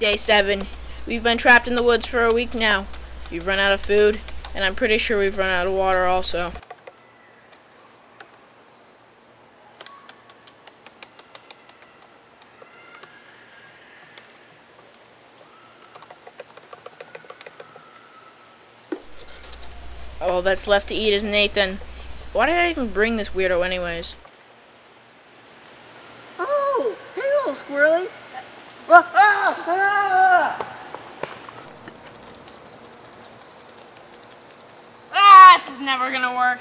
Day 7. We've been trapped in the woods for a week now. We've run out of food, and I'm pretty sure we've run out of water also. All that's left to eat is Nathan. Why did I even bring this weirdo anyways? Oh, hey little squirrely. This is never gonna work.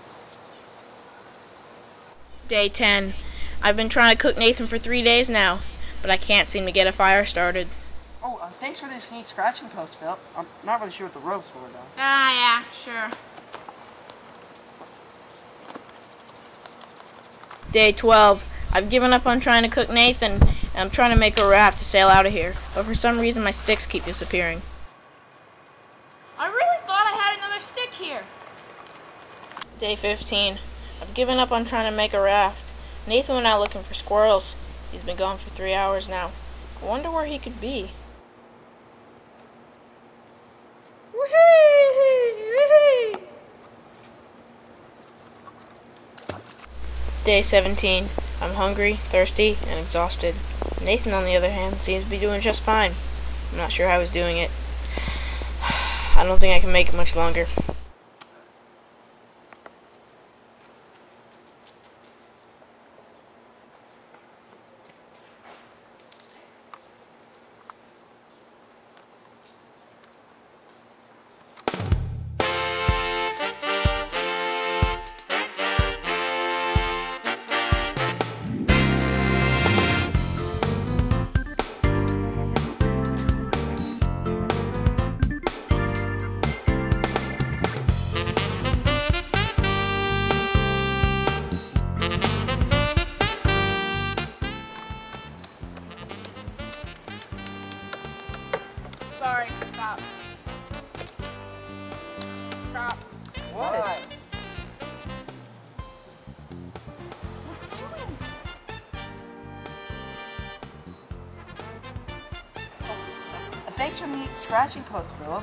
Day 10. I've been trying to cook Nathan for 3 days now, but I can't seem to get a fire started. Oh, thanks for this neat scratching post, Phil. I'm not really sure what the rope's for, though. Yeah, sure. Day 12. I've given up on trying to cook Nathan, and I'm trying to make a raft to sail out of here, but for some reason my sticks keep disappearing. I really thought I had another stick here. Day 15. I've given up on trying to make a raft. Nathan went out looking for squirrels. He's been gone for 3 hours now. I wonder where he could be. Day 17. I'm hungry, thirsty, and exhausted. Nathan, on the other hand, seems to be doing just fine. I'm not sure how he's doing it. I don't think I can make it much longer. Sorry, stop. Stop. What? What are you doing? Thanks for the neat scratching post, Philip.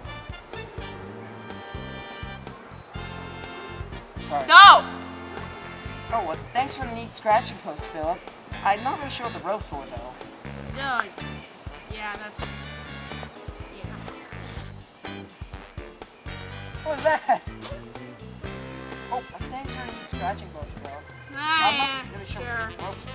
Sorry. No! Oh, well, thanks for the neat scratching post, Philip. I'm not really sure what the rope's for, though. Yeah, that's... What was that? Oh, thanks for the neat scratching post, Philip. I'm not really sure what the rope's